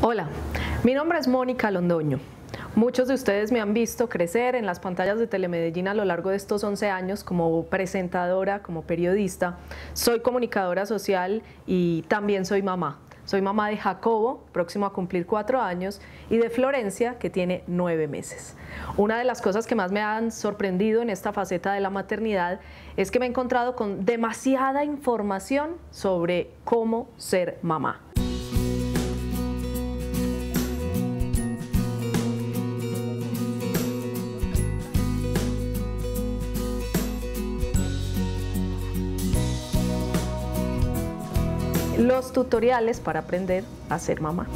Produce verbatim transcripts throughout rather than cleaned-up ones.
Hola, mi nombre es Mónica Londoño. Muchos de ustedes me han visto crecer en las pantallas de Telemedellín a lo largo de estos once años como presentadora, como periodista. Soy comunicadora social y también soy mamá. Soy mamá de Jacobo, próximo a cumplir cuatro años, y de Florencia, que tiene nueve meses. Una de las cosas que más me han sorprendido en esta faceta de la maternidad es que me he encontrado con demasiada información sobre cómo ser mamá. Los tutoriales para aprender a ser mamá.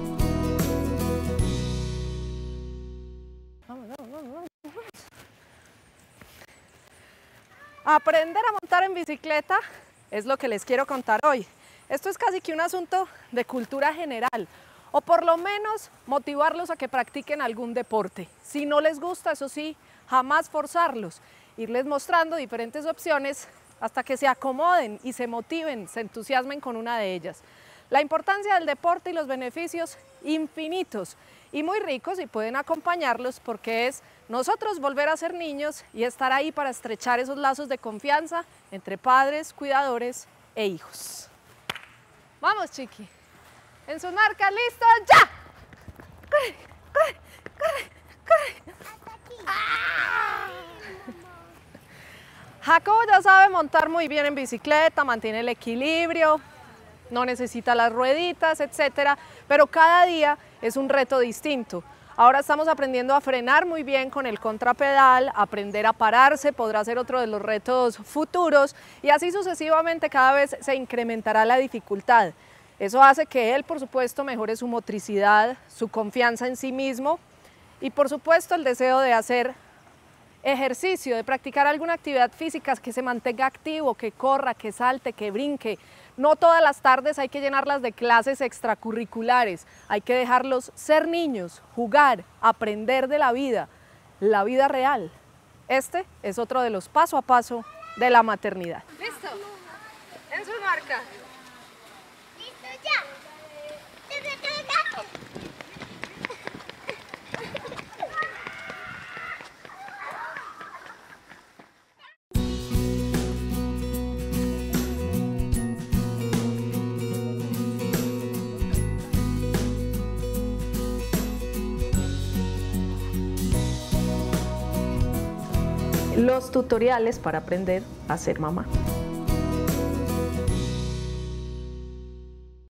Aprender a montar en bicicleta es lo que les quiero contar hoy. Esto es casi que un asunto de cultura general, o por lo menos motivarlos a que practiquen algún deporte. Si no les gusta, eso sí, jamás forzarlos, irles mostrando diferentes opciones hasta que se acomoden y se motiven, se entusiasmen con una de ellas. La importancia del deporte y los beneficios infinitos y muy ricos, y pueden acompañarlos porque es nosotros volver a ser niños y estar ahí para estrechar esos lazos de confianza entre padres, cuidadores e hijos. Vamos, chiqui. En sus marcas, listos, ¡ya! ¡Corre, corre, corre, corre! ¡Ah! Jacobo ya sabe montar muy bien en bicicleta, mantiene el equilibrio, no necesita las rueditas, etcétera, pero cada día es un reto distinto. Ahora estamos aprendiendo a frenar muy bien con el contrapedal, aprender a pararse podrá ser otro de los retos futuros, y así sucesivamente cada vez se incrementará la dificultad. Eso hace que él, por supuesto, mejore su motricidad, su confianza en sí mismo y, por supuesto, el deseo de hacer ejercicio, de practicar alguna actividad física, que se mantenga activo, que corra, que salte, que brinque. No todas las tardes hay que llenarlas de clases extracurriculares, hay que dejarlos ser niños, jugar, aprender de la vida, la vida real. Este es otro de los paso a paso de la maternidad. ¿Listo? En su marca. ¡Listo ya! Los tutoriales para aprender a ser mamá.